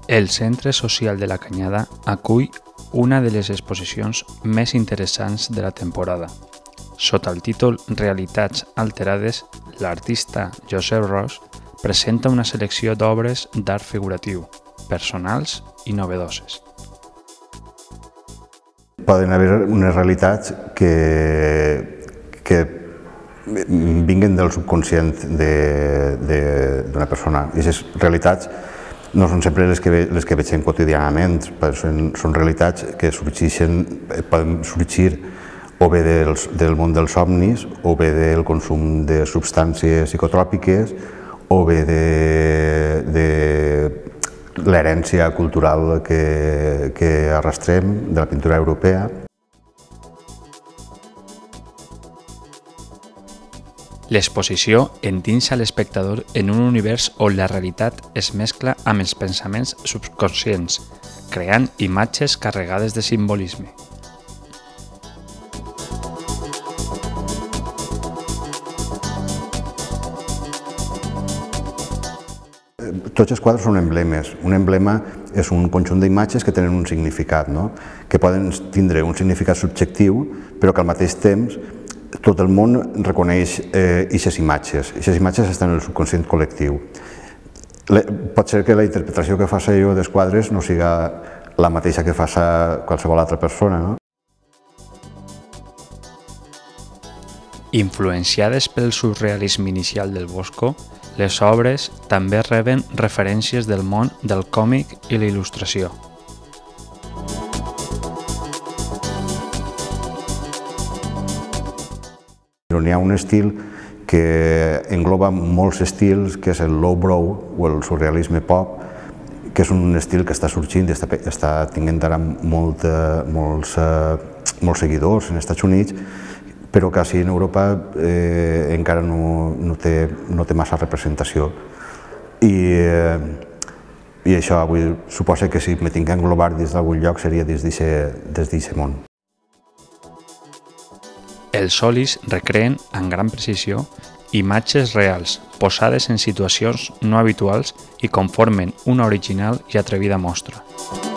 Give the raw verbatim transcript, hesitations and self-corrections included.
El Centre Social de la Canyada acull una de les exposicions més interessants de la temporada. Sota el títol Realitats alterades, l'artista Josep Ros presenta una selecció d'obres d'art figuratiu, personals i novedoses. Poden haver unes realitats que, que vinguen del subconscient d'una persona. I aquestes realitats no són sempre les que, les que veiem quotidianament, són, són realitats que sorgeixen, poden sorgir o bé dels, del món dels somnis, o bé del consum de substàncies psicotròpiques, o bé de, de l'herència cultural que, que arrastrem de la pintura europea. L'exposició endinsa l'espectador en un univers on la realitat es mescla amb els pensaments subconscients, creant imatges carregades de simbolisme. Tots els quadres són emblemes. Un emblema és un conjunt d'imatges que tenen un significat, no? Que poden tindre un significat subjectiu, però que al mateix temps tot el món reconeix aquestes imatges. Aquestes imatges estan en el subconscient col·lectiu. Pot ser que la interpretació que faci jo dels quadres no siga la mateixa que faci qualsevol altra persona, no? Influenciades pel surrealisme inicial del Bosco, les obres també reben referències del món del còmic i la il·lustració. N'hi ha un estil que engloba molts estils, que és el lowbrow o el surrealisme pop, que és un estil que està sorgint i està, està tinguent ara molt, molts, molts seguidors en els Estats Units, però que així en Europa eh, encara no, no, té, no té massa representació. I, eh, i això avui suposa que si me tinc que englobar dins d'algun lloc seria dins d'aquest món. Els olis recreen, amb gran precisió, imatges reals, posades en situacions no habituals i conformen una original i atrevida mostra.